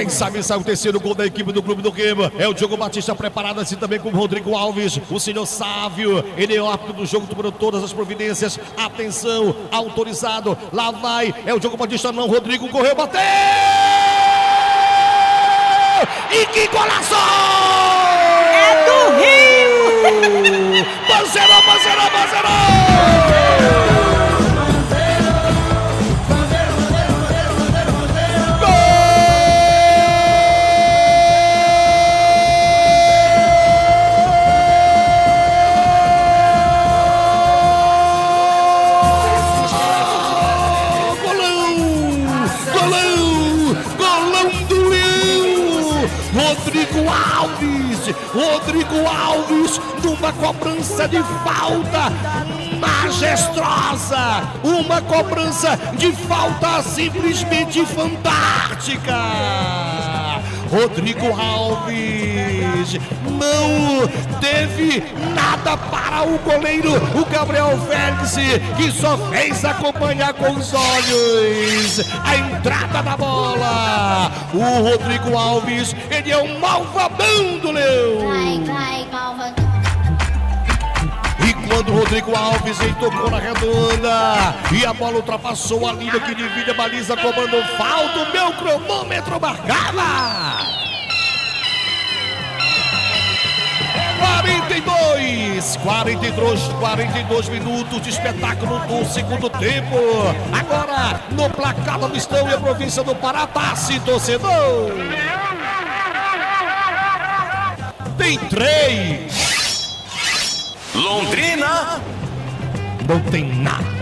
Quem sabe sai o terceiro gol da equipe do Clube do Remo. É o Diogo Batista preparado assim também com o Rodrigo Alves. O senhor Sávio, ele é o árbitro do jogo, tomando todas as providências. Atenção, autorizado. Lá vai, é o Diogo Batista, não. Rodrigo correu, bateu! E que golaço! É do Rio! Banzeirão, banzeirão, banzeirão! Rodrigo Alves, numa cobrança de falta majestosa, uma cobrança de falta simplesmente fantástica. Rodrigo Alves não teve nada para o goleiro, o Gabriel Félix, que só fez acompanhar com os olhos a entrada da bola. O Rodrigo Alves, ele é um malvadão do Leão. Vai, malvadão. E quando o Rodrigo Alves tocou na redonda e a bola ultrapassou a linha que divide a baliza, cobrando falta, o meu cronômetro marcava 42 minutos de espetáculo do segundo tempo. Agora no placar do Mistão e a província do Pará, passe torcedor. Tem 3. Londrina Não tem nada.